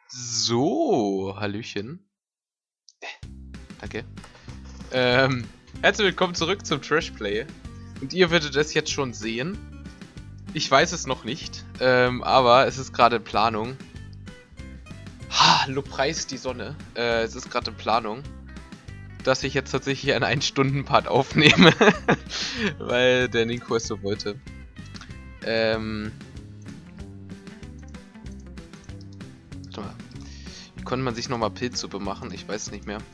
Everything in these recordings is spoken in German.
So, Hallöchen. Danke. Herzlich willkommen zurück zum Trashplay. Und ihr würdet es jetzt schon sehen. Ich weiß es noch nicht, aber es ist gerade in Planung. Ha, Lobpreis die Sonne. Es ist gerade in Planung, dass ich jetzt tatsächlich einen 1-Stunden-Part aufnehme. Weil der Nico es so wollte. Warte mal. Wie konnte man sich nochmal Pilzsuppe machen? Ich weiß es nicht mehr.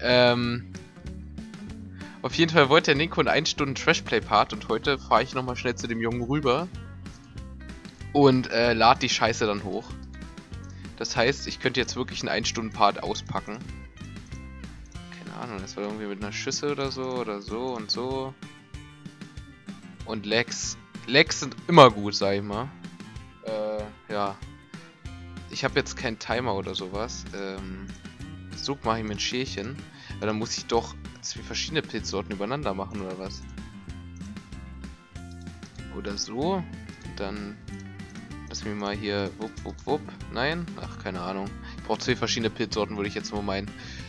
Auf jeden Fall wollte der Nico einen 1-Stunden-Trashplay-Part und heute fahre ich nochmal schnell zu dem Jungen rüber und lade die Scheiße dann hoch. Das heißt, ich könnte jetzt wirklich einen 1-Stunden-Part auspacken. Keine Ahnung, das war irgendwie mit einer Schüssel oder so und so. Und Lags. Lags sind immer gut, sag ich mal. Ja. Ich habe jetzt keinen Timer oder sowas. So mache ich mir ein Schälchen. Weil dann muss ich doch 2 verschiedene Pilzsorten übereinander machen, oder was? Oder so. Und dann lass mich mal hier wupp, wupp, wupp. Nein? Ach, keine Ahnung. Ich brauche 2 verschiedene Pilzsorten, würde ich jetzt nur meinen.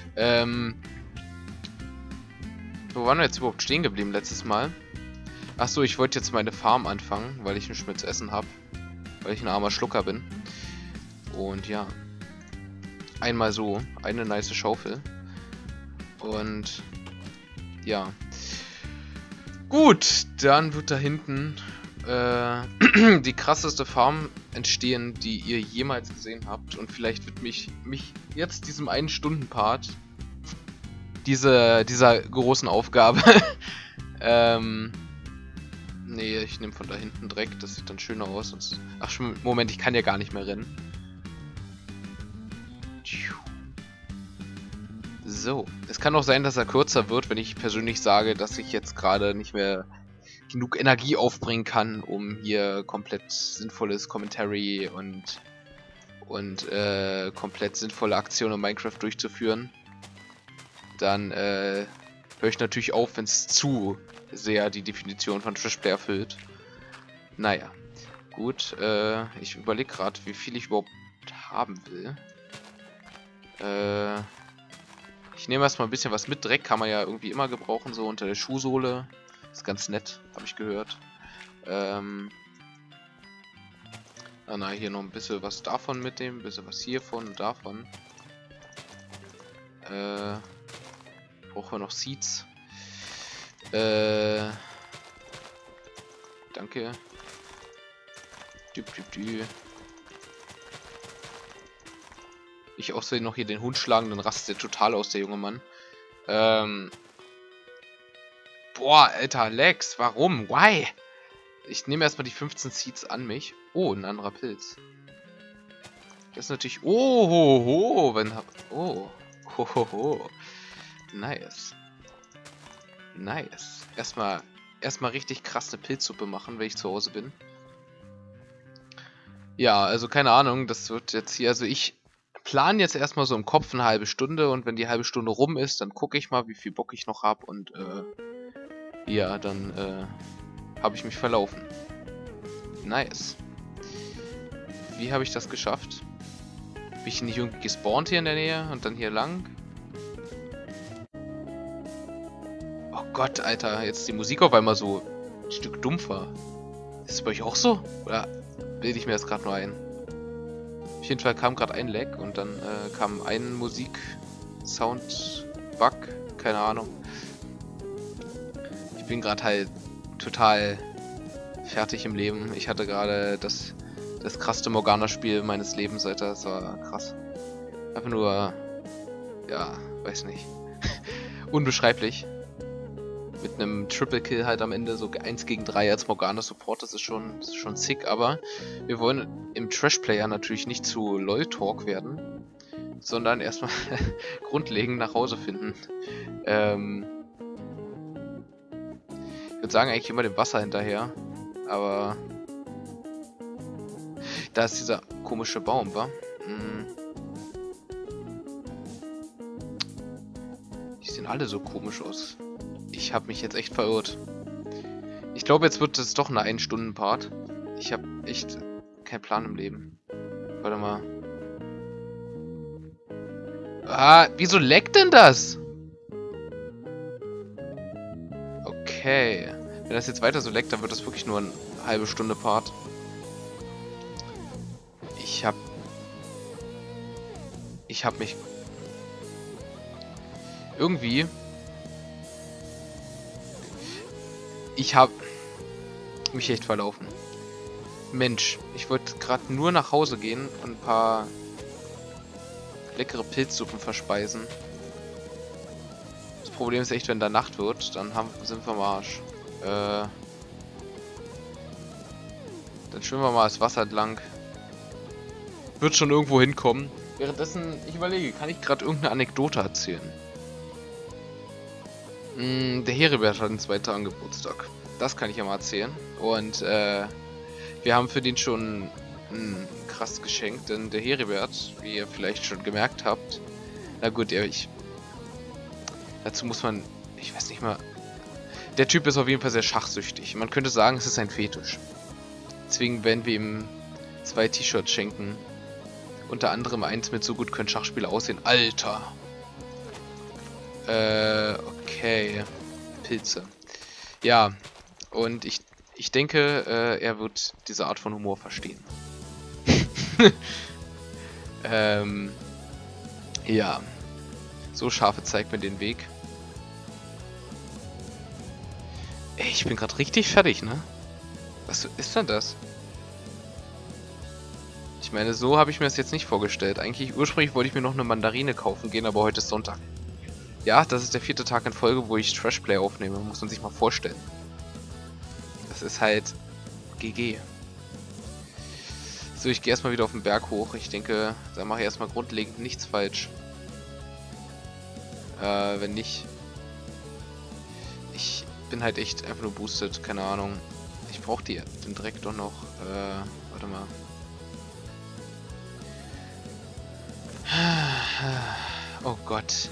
Wo waren wir jetzt überhaupt stehen geblieben letztes Mal? Achso, ich wollte jetzt meine Farm anfangen, weil ich nichts mehr zu essen habe. Weil ich ein armer Schlucker bin. Und ja. Einmal so. Eine nice Schaufel. Und ja. Gut, dann wird da hinten die krasseste Farm entstehen, die ihr jemals gesehen habt. Und vielleicht wird mich jetzt diesem 1-Stunden-Part dieser großen Aufgabe nee, ich nehme von da hinten Dreck, das sieht dann schöner aus. Sonst ach, Moment, ich kann ja gar nicht mehr rennen. So, es kann auch sein, dass er kürzer wird, wenn ich persönlich sage, dass ich jetzt gerade nicht mehr genug Energie aufbringen kann, um hier komplett sinnvolles Commentary und komplett sinnvolle Aktionen in Minecraft durchzuführen. Dann höre ich natürlich auf, wenn es zu sehr die Definition von Trashplay erfüllt. Naja, gut, ich überlege gerade, wie viel ich überhaupt haben will. Ich nehme erstmal ein bisschen was mit. Dreck kann man ja irgendwie immer gebrauchen, so unter der Schuhsohle. Ist ganz nett, habe ich gehört. Na, hier noch ein bisschen was davon mitnehmen, ein bisschen was hiervon und davon. Brauchen wir noch Seeds. Danke. Ich außerdem noch hier den Hund schlagen, dann rastet der total aus, der junge Mann. Boah, Alter, Lex, warum? Why? Ich nehme erstmal die 15 Seeds an mich. Oh, ein anderer Pilz. Das ist natürlich... Oh, ho, ho, wenn... Oh, ho, ho, ho. Nice. Nice. Erstmal richtig krass eine Pilzsuppe machen, wenn ich zu Hause bin. Ja, also keine Ahnung, das wird jetzt hier... Also ich plane jetzt erstmal so im Kopf eine halbe Stunde und wenn die halbe Stunde rum ist, dann gucke ich mal, wie viel Bock ich noch habe und ja, dann habe ich mich verlaufen. Nice. Wie habe ich das geschafft? Bin ich nicht irgendwie gespawnt hier in der Nähe und dann hier lang? Oh Gott, Alter, jetzt die Musik auf einmal so ein Stück dumpfer. Ist es bei euch auch so? Oder bilde ich mir das gerade nur ein? Auf jeden Fall kam gerade ein Lag und dann kam ein Musik-Sound-Bug. Keine Ahnung. Ich bin gerade halt total fertig im Leben. Ich hatte gerade das krasseste Morgana-Spiel meines Lebens, Alter. Das war krass. Einfach nur, ja, weiß nicht. Unbeschreiblich. Mit einem Triple Kill halt am Ende, so 1 gegen 3 als Morgana Support, das ist schon sick, aber wir wollen im Trashplayer natürlich nicht zu LOL Talk werden, sondern erstmal grundlegend nach Hause finden. Ich würde sagen, eigentlich immer dem Wasser hinterher, aber da ist dieser komische Baum, wa? Die sehen alle so komisch aus. Ich habe mich jetzt echt verirrt. Ich glaube, jetzt wird es doch eine 1-Stunden-Part. Ich habe echt keinen Plan im Leben. Warte mal. Ah, wieso leckt denn das? Okay. Wenn das jetzt weiter so leckt, dann wird das wirklich nur eine halbe Stunde Part. Ich hab mich... Irgendwie... Ich hab mich echt verlaufen. Mensch, ich wollte gerade nur nach Hause gehen und ein paar leckere Pilzsuppen verspeisen. Das Problem ist echt, wenn da Nacht wird, dann sind wir am Arsch. Dann schwimmen wir mal das Wasser entlang. Wird schon irgendwo hinkommen. Währenddessen, ich überlege, kann ich gerade irgendeine Anekdote erzählen? Der Heribert hat in 2 Tagen Geburtstag. Das kann ich ja mal erzählen. Und wir haben für den schon ein krasses Geschenk, denn der Heribert, wie ihr vielleicht schon gemerkt habt, na gut, dazu muss man, ich weiß nicht mal, der Typ ist auf jeden Fall sehr schachsüchtig. Man könnte sagen, es ist ein Fetisch. Deswegen werden wir ihm 2 T-Shirts schenken. Unter anderem eins mit "So gut können Schachspieler aussehen". Alter! Okay. Pilze. Ja, und ich denke, er wird diese Art von Humor verstehen. Ja. So, Schafe, zeigt mir den Weg. Ey, ich bin gerade richtig fertig, ne? Was ist denn das? Ich meine, so habe ich mir das jetzt nicht vorgestellt. Eigentlich, ursprünglich wollte ich mir noch eine Mandarine kaufen gehen, aber heute ist Sonntag. Ja, das ist der 4. Tag in Folge, wo ich Trashplay aufnehme. Muss man sich mal vorstellen. Das ist halt GG. So, ich gehe erstmal wieder auf den Berg hoch. Ich denke, da mache ich erstmal grundlegend nichts falsch. Wenn nicht... Ich bin halt echt einfach nur boosted, keine Ahnung. Ich brauche den Dreck doch noch. Warte mal. Oh Gott.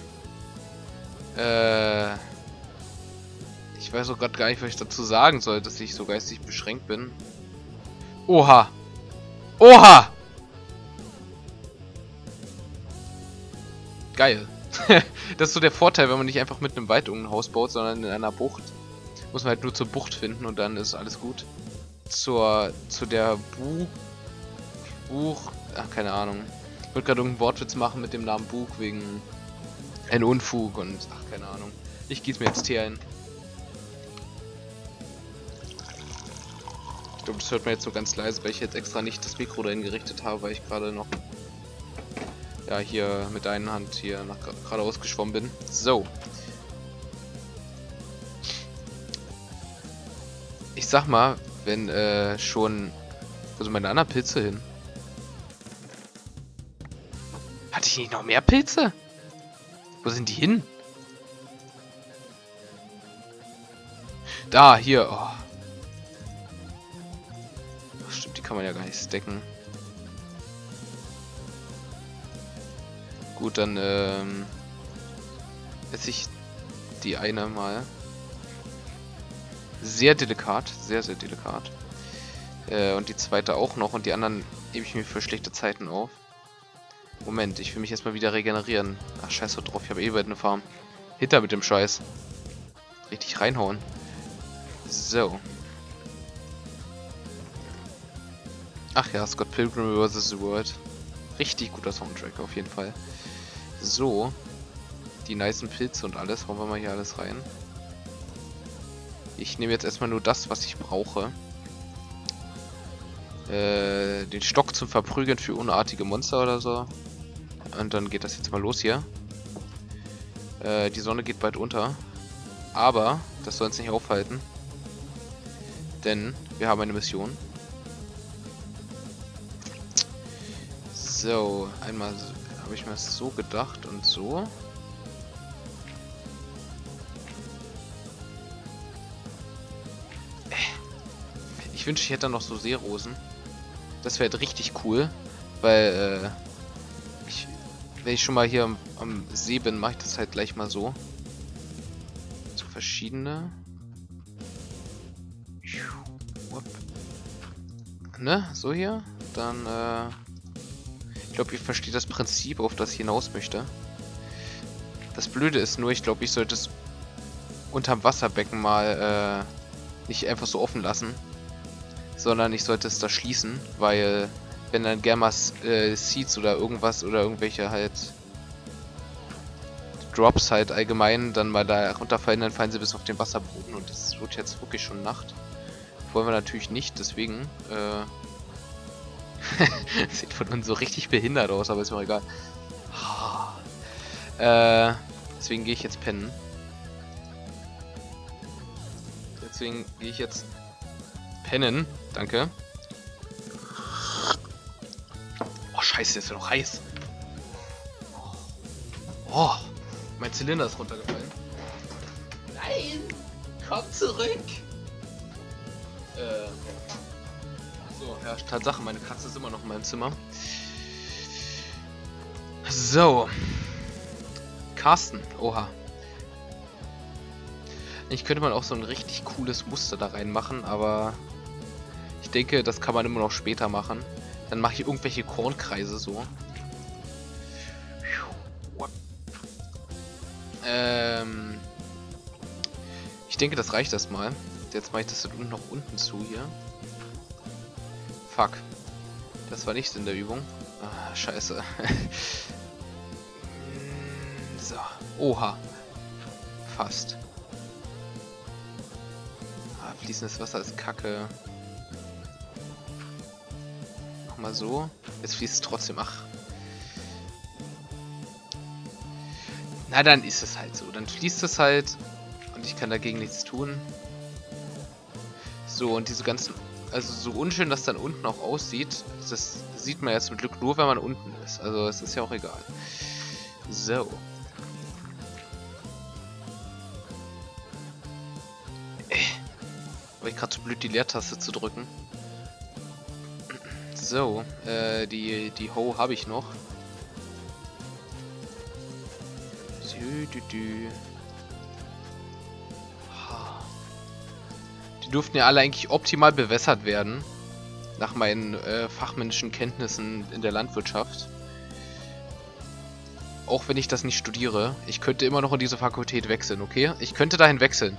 Ich weiß auch gerade gar nicht, was ich dazu sagen soll, dass ich so geistig beschränkt bin. Oha! Oha! Geil. Das ist so der Vorteil, wenn man nicht einfach mit einem Wald ein Haus baut, sondern in einer Bucht. Muss man halt nur zur Bucht finden und dann ist alles gut. Zu der Ach, keine Ahnung. Ich wollte gerade irgendeinen Wortwitz machen mit dem Namen Buch wegen ein Unfug und ach, keine Ahnung. Ich gieße mir jetzt Tee ein. Ich glaube, das hört man jetzt so ganz leise, weil ich jetzt extra nicht das Mikro dahin gerichtet habe, weil ich gerade noch ja hier mit einer Hand hier geradeaus geschwommen bin. So. Ich sag mal, wenn schon... Wo sind meine anderen Pilze hin? Hatte ich nicht noch mehr Pilze? Wo sind die hin? Da, hier. Oh. Ach, stimmt, die kann man ja gar nicht stacken. Gut, dann esse ich die eine mal. Sehr delikat, sehr, sehr delikat. Und die zweite auch noch und die anderen hebe ich mir für schlechte Zeiten auf. Moment, ich will mich erstmal wieder regenerieren. Ach, scheiß drauf, ich habe eh bald eine Farm. Hinter mit dem Scheiß. Richtig reinhauen. So. Ach ja, Scott Pilgrim vs. The World. Richtig guter Soundtrack auf jeden Fall. So. Die nicen Pilze und alles. Hauen wir mal hier alles rein. Ich nehme jetzt erstmal nur das, was ich brauche. Den Stock zum Verprügeln für unartige Monster oder so. Und dann geht das jetzt mal los hier. Die Sonne geht bald unter. Aber das soll uns nicht aufhalten. Denn wir haben eine Mission. So, einmal habe ich mir das so gedacht und so. Ich wünsche, ich hätte noch so Seerosen. Das wäre halt richtig cool, weil wenn ich schon mal hier am See bin, mache ich das halt gleich mal so. So verschiedene. Ne, so hier. Dann, ich glaube, ihr versteht das Prinzip, auf das ich hinaus möchte. Das Blöde ist nur, ich glaube, ich sollte es unterm Wasserbecken mal nicht einfach so offen lassen, sondern ich sollte es da schließen, weil wenn dann gerne mal Seeds oder irgendwas oder irgendwelche halt Drops halt allgemein dann mal da runterfallen, dann fallen sie bis auf den Wasserboden und es wird jetzt wirklich schon Nacht. Wollen wir natürlich nicht, deswegen sieht von uns so richtig behindert aus, aber ist mir egal. Deswegen gehe ich jetzt pennen. Deswegen gehe ich jetzt pennen. Danke. Oh, scheiße, ist ja noch heiß. Oh, mein Zylinder ist runtergefallen. Nein! Komm zurück! So, ja, Tatsache, meine Katze ist immer noch in meinem Zimmer. So. Carsten, oha. Ich könnte mal auch so ein richtig cooles Muster da reinmachen, aber ich denke, das kann man immer noch später machen. Dann mache ich irgendwelche Kornkreise so. Ich denke, das reicht erstmal. Jetzt mache ich das unten noch unten zu hier. Fuck. Das war nicht Sinn der Übung. Ah, scheiße. So. Oha. Fast. Ah, fließendes Wasser ist kacke. Nochmal so. Jetzt fließt es trotzdem. Ach. Na, dann ist es halt so. Dann fließt es halt. Und ich kann dagegen nichts tun. So, und diese ganzen... Also so unschön das dann unten auch aussieht, das sieht man jetzt zum Glück nur, wenn man unten ist. Also es ist ja auch egal. So. War ich gerade so blöd, die Leertaste zu drücken. So, die Ho habe ich noch. Die durften ja alle eigentlich optimal bewässert werden. Nach meinen fachmännischen Kenntnissen in der Landwirtschaft. Auch wenn ich das nicht studiere. Ich könnte immer noch in diese Fakultät wechseln, okay? Ich könnte dahin wechseln.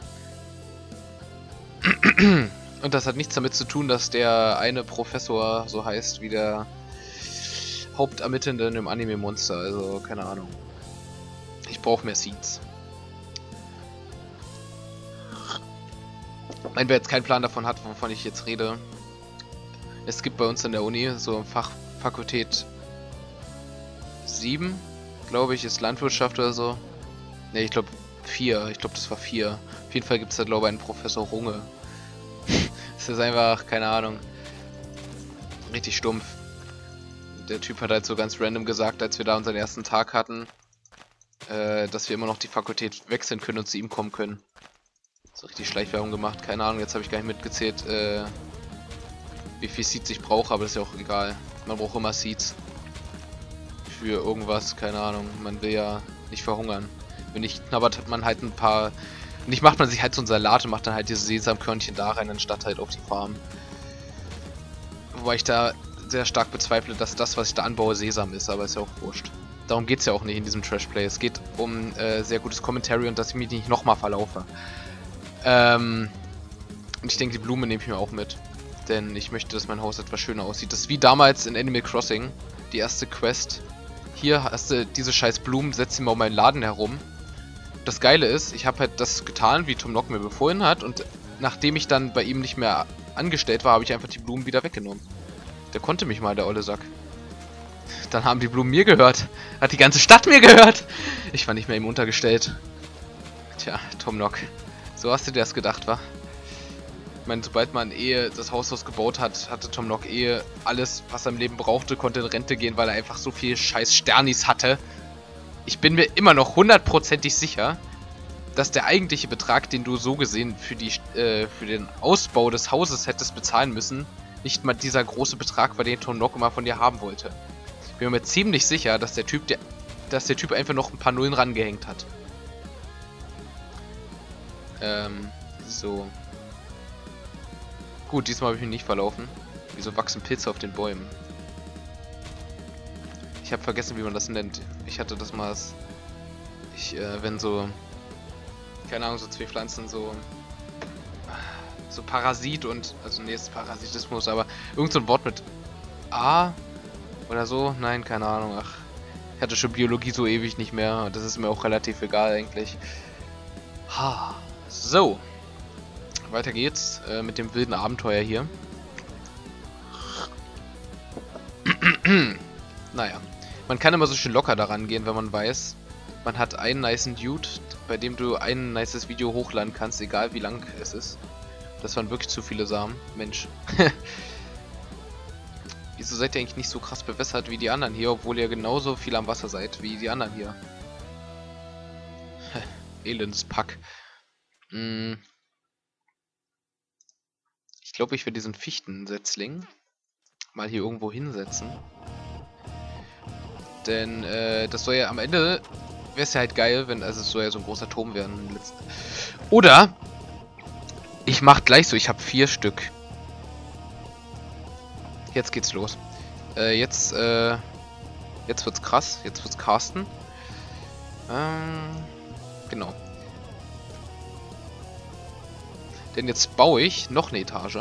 Und das hat nichts damit zu tun, dass der eine Professor so heißt wie der Hauptermittelnde im Anime-Monster. Also, keine Ahnung. Ich brauche mehr Seeds. Wenn wer jetzt keinen Plan davon hat, wovon ich jetzt rede. Es gibt bei uns in der Uni so Fakultät 7, glaube ich, ist Landwirtschaft oder so. Ne, ich glaube 4. Ich glaube, das war 4. Auf jeden Fall gibt es da, glaube ich, einen Professor Runge. Das ist einfach, keine Ahnung, richtig stumpf. Der Typ hat halt so ganz random gesagt, als wir da unseren ersten Tag hatten, dass wir immer noch die Fakultät wechseln können und zu ihm kommen können. So richtig Schleichwerbung gemacht, keine Ahnung, jetzt habe ich gar nicht mitgezählt, wie viel Seeds ich brauche, aber das ist ja auch egal. Man braucht immer Seeds. Für irgendwas, keine Ahnung, man will ja nicht verhungern. Wenn nicht, knabbert man halt ein paar... Nicht macht man sich halt so einen Salat und macht dann halt diese Sesamkörnchen da rein, anstatt halt auf die Farm. Wobei ich da sehr stark bezweifle, dass das, was ich da anbaue, Sesam ist, aber ist ja auch wurscht. Darum geht es ja auch nicht in diesem Trash-Play. Es geht um sehr gutes Commentary und dass ich mich nicht nochmal verlaufe. Und ich denke, die Blume nehme ich mir auch mit. Denn ich möchte, dass mein Haus etwas schöner aussieht. Das ist wie damals in Animal Crossing. Die erste Quest. Hier hast du diese scheiß Blumen, setz sie mal um meinen Laden herum. Das Geile ist, ich habe halt das getan, wie Tom Nook mir befohlen hat. Und nachdem ich dann bei ihm nicht mehr angestellt war, habe ich einfach die Blumen wieder weggenommen. Der konnte mich mal, der olle Sack. Dann haben die Blumen mir gehört. Hat die ganze Stadt mir gehört. Ich war nicht mehr ihm untergestellt. Tja, Tom Nook. So hast du dir das gedacht, wa? Ich meine, sobald man das Haus gebaut hat, hatte Tom Nook alles, was er im Leben brauchte, konnte in Rente gehen, weil er einfach so viel scheiß Sternis hatte. Ich bin mir immer noch hundertprozentig sicher, dass der eigentliche Betrag, den du so gesehen für den Ausbau des Hauses hättest bezahlen müssen, nicht mal dieser große Betrag war, den Tom Nook immer von dir haben wollte. Ich bin mir ziemlich sicher, dass der Typ einfach noch ein paar Nullen rangehängt hat. So. Gut, diesmal habe ich mich nicht verlaufen. Wieso wachsen Pilze auf den Bäumen? Ich habe vergessen, wie man das nennt. Ich hatte das mal Wenn so, keine Ahnung, so zwei Pflanzen so Parasit und, also nee, ist Parasitismus, aber irgend so ein Wort mit A oder so, nein, keine Ahnung, ach, ich hatte schon Biologie so ewig nicht mehr, das ist mir auch relativ egal eigentlich. Ha, so, weiter geht's mit dem wilden Abenteuer hier. Naja, man kann immer so schön locker daran gehen, wenn man weiß, man hat einen nicen Dude, bei dem du ein nices Video hochladen kannst, egal wie lang es ist. Das waren wirklich zu viele Samen. Mensch. Wieso seid ihr eigentlich nicht so krass bewässert wie die anderen hier, obwohl ihr genauso viel am Wasser seid wie die anderen hier? Elendspack. Ich glaube, ich will diesen Fichtensetzling mal hier irgendwo hinsetzen. Denn das soll ja am Ende, wäre es ja halt geil, wenn, also es soll ja so ein großer Turm werden. Oder ich mach gleich so, ich habe 4 Stück. Jetzt geht's los. Jetzt wird's krass, jetzt wird's Carsten. Genau. Denn jetzt baue ich noch eine Etage.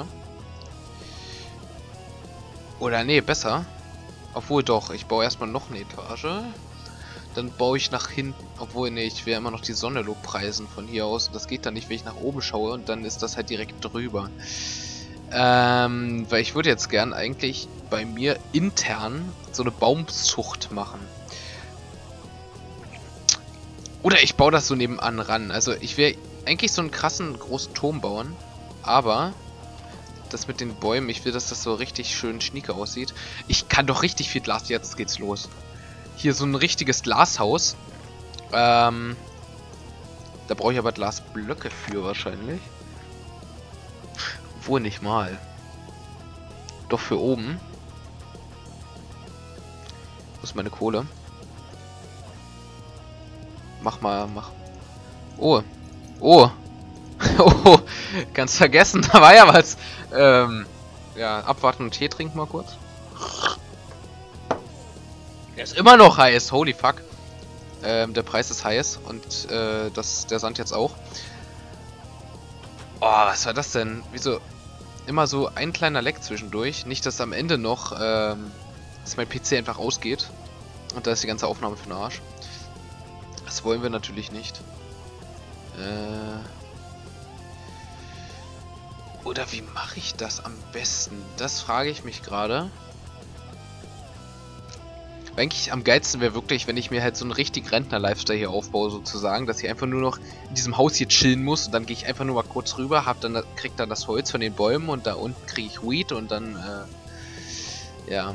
Oder nee, besser. Obwohl doch, ich baue erstmal noch eine Etage. Dann baue ich nach hinten. Obwohl, nee, ich will immer noch die Sonne lobpreisen von hier aus. Und das geht dann nicht, wenn ich nach oben schaue. Und dann ist das halt direkt drüber. Weil ich würde jetzt gern eigentlich bei mir intern so eine Baumzucht machen. Oder ich baue das so nebenan ran. Also ich will eigentlich so einen krassen großen Turm bauen. Aber das mit den Bäumen, ich will, dass das so richtig schön schnieke aussieht. Ich kann doch richtig viel Glas. Jetzt geht's los. Hier so ein richtiges Glashaus. Da brauche ich aber Glasblöcke für wahrscheinlich. Obwohl nicht mal. Doch für oben. Wo ist meine Kohle? Mach mal, mach. Oh. Oh. Oh. Ganz vergessen, da war ja was. Ja, abwarten und Tee trinken mal kurz. Der ist immer noch heiß, holy fuck. Der Preis ist heiß und der Sand jetzt auch. Oh, was war das denn? Wieso immer so ein kleiner Leck zwischendurch? Nicht, dass am Ende noch, dass mein PC einfach ausgeht. Und da ist die ganze Aufnahme für den Arsch. Das wollen wir natürlich nicht. Oder wie mache ich das am besten? Das frage ich mich gerade. Eigentlich am geilsten wäre wirklich, wenn ich mir halt so einen richtig Rentner-Lifestyle hier aufbaue, sozusagen, dass ich einfach nur noch in diesem Haus hier chillen muss und dann gehe ich einfach nur mal kurz rüber, krieg dann das Holz von den Bäumen und da unten kriege ich Weed und dann, ja.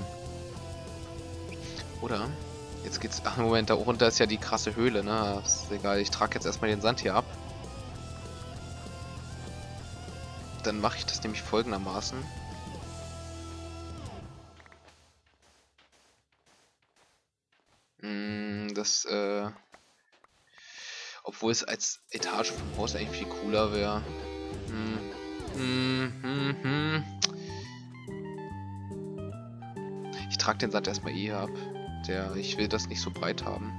Oder? Jetzt geht's, ach Moment, da runter ist ja die krasse Höhle, ne? Ist egal, ich trage jetzt erstmal den Sand hier ab. Dann mache ich das nämlich folgendermaßen. Das, obwohl es als Etage vom Haus eigentlich viel cooler wäre. Ich trage den Sand erstmal eh ab. Ich will das nicht so breit haben.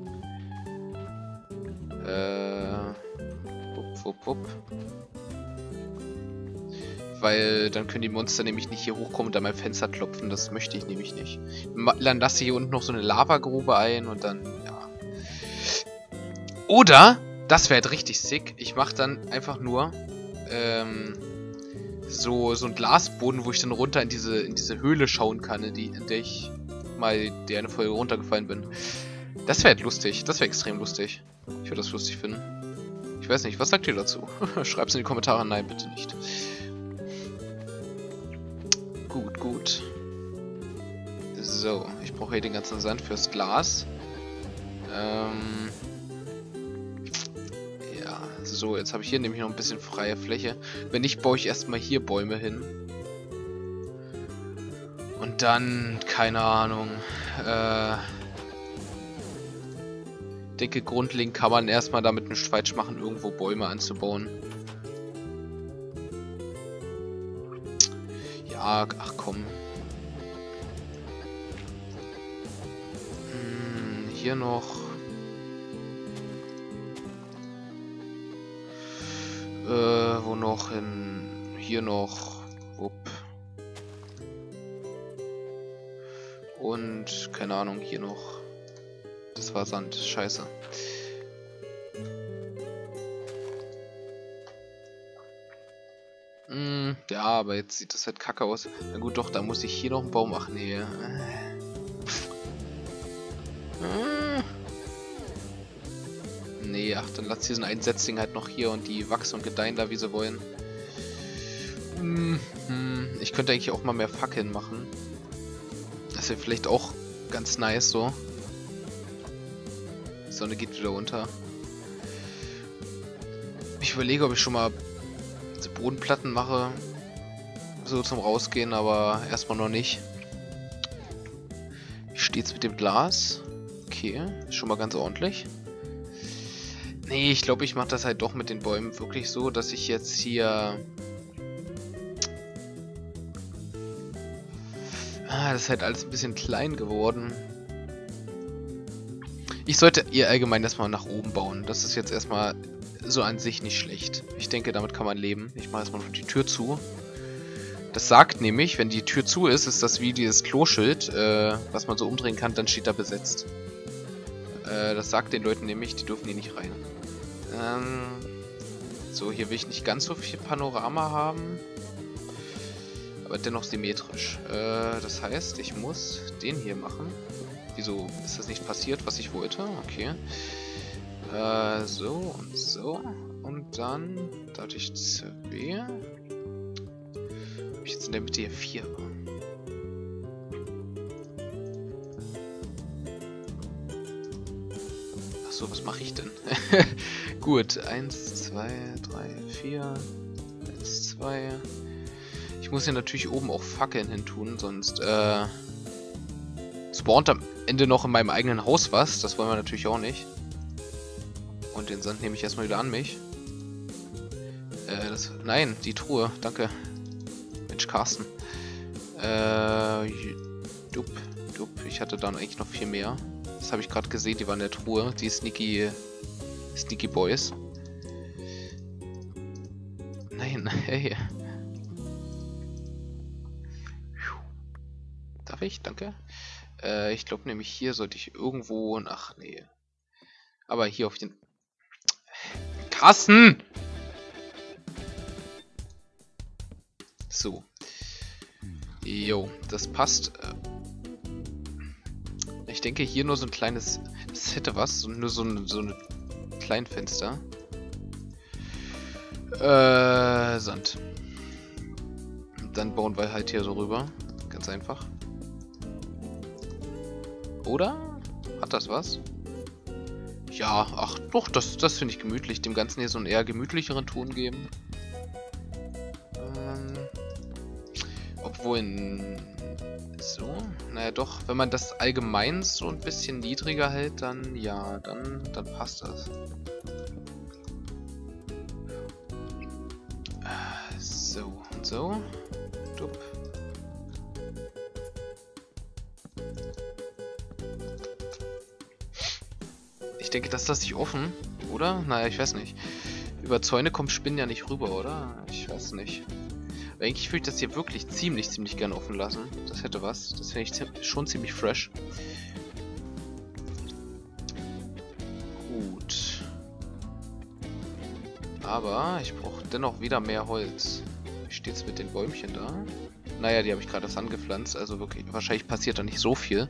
Wupp. Weil dann können die Monster nämlich nicht hier hochkommen und an mein Fenster klopfen. Das möchte ich nämlich nicht. Dann lasse ich hier unten noch so eine Lavagrube ein und dann, ja. Oder, das wäre halt richtig sick. Ich mache dann einfach nur so einen Glasboden, wo ich dann runter in diese Höhle schauen kann, in der ich mal die eine Folge runtergefallen bin. Das wäre halt lustig. Das wäre extrem lustig. Ich würde das lustig finden. Ich weiß nicht, was sagt ihr dazu? Schreibt's in die Kommentare. Nein, bitte nicht. Gut. So, ich brauche hier den ganzen Sand fürs Glas. Ja, so, jetzt habe ich hier nämlich noch ein bisschen freie Fläche. Wenn nicht, baue ich erstmal hier Bäume hin. Und dann, keine Ahnung, denke, grundlegend kann man erstmal damit nicht falsch machen, irgendwo Bäume anzubauen. Ja, ach komm. Hier noch. wo noch hin? Hier noch. Wupp. Und, keine Ahnung, hier noch. Das war Sand. Scheiße. Ja, aber jetzt sieht das halt kacke aus. Na gut, doch, da muss ich hier noch einen Baum machen. Nee. Nee, ach, dann lass diesen einen Setzling halt noch hier und die wachsen und gedeihen da, wie sie wollen. Ich könnte eigentlich auch mal mehr Fackeln machen. Das wäre vielleicht auch ganz nice so. Die Sonne geht wieder unter. Ich überlege, ob ich schon mal Bodenplatten mache. So zum Rausgehen, aber erstmal noch nicht. Wie steht's mit dem Glas? Okay, ist schon mal ganz ordentlich. Nee, ich glaube, ich mache das halt doch mit den Bäumen wirklich so, dass ich jetzt hier... das ist halt alles ein bisschen klein geworden. Ich sollte ihr allgemein erstmal nach oben bauen. Das ist jetzt erstmal so an sich nicht schlecht. Ich denke, damit kann man leben. Ich mache erstmal noch die Tür zu. Das sagt nämlich, wenn die Tür zu ist, ist das wie dieses Kloschild, was man so umdrehen kann, dann steht da besetzt. Das sagt den Leuten nämlich, die dürfen hier nicht rein. So, hier will ich nicht ganz so viel Panorama haben. Aber dennoch symmetrisch. Das heißt, ich muss den hier machen. Wieso ist das nicht passiert, was ich wollte? Okay. So und so. Und dann hatte ich 2. Habe ich jetzt in der Mitte hier 4. Achso, was mache ich denn? Gut, 1, 2, 3, 4. 1, 2. Ich muss hier natürlich oben auch Fackeln hin tun, sonst spawnt am Ende noch in meinem eigenen Haus was. Das wollen wir natürlich auch nicht. Und den Sand nehme ich erstmal wieder an mich. Nein, die Truhe, danke. Mensch, Carsten. Dup. Ich hatte dann eigentlich noch viel mehr. Das habe ich gerade gesehen, die waren in der Truhe. Die Sneaky Boys. Nein, hey. Darf ich? Danke. Ich glaube nämlich hier sollte ich irgendwo... Ach, nee. Aber hier auf den... Carsten! So. Jo, das passt. Ich denke hier nur so ein kleines... Das hätte was. Nur so ein kleines Fenster. Sand. Und dann bauen wir halt hier so rüber. Ganz einfach. Oder? Hat das was? Ja, ach doch, das finde ich gemütlich. Dem Ganzen hier so einen eher gemütlicheren Ton geben. Obwohl so, naja doch, wenn man das allgemein so ein bisschen niedriger hält, dann ja, dann passt das. So und so. Dup. Ich denke, das lasse ich offen, oder? Naja, ich weiß nicht. Über Zäune kommen Spinnen ja nicht rüber, oder? Ich weiß nicht. Aber eigentlich würde ich das hier wirklich ziemlich gerne offen lassen. Das hätte was. Das finde ich schon ziemlich fresh. Gut. Aber ich brauche dennoch wieder mehr Holz. Wie steht's mit den Bäumchen da? Naja, die habe ich gerade erst angepflanzt. Also wirklich, wahrscheinlich passiert da nicht so viel.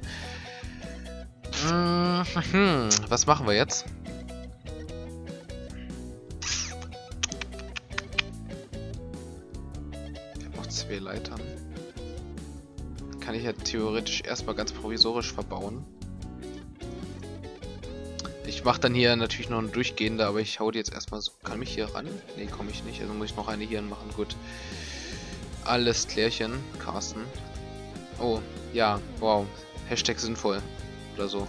Was machen wir jetzt? Ich habe noch 2 Leitern. Kann ich ja theoretisch erstmal ganz provisorisch verbauen. Ich mache dann hier natürlich noch eine durchgehende, aber ich hau die jetzt erstmal so. Kann ich hier ran? Ne, komme ich nicht. Also muss ich noch eine hier machen. Gut. Alles klärchen, Carsten. Oh, ja, wow. Hashtag sinnvoll. Oder so.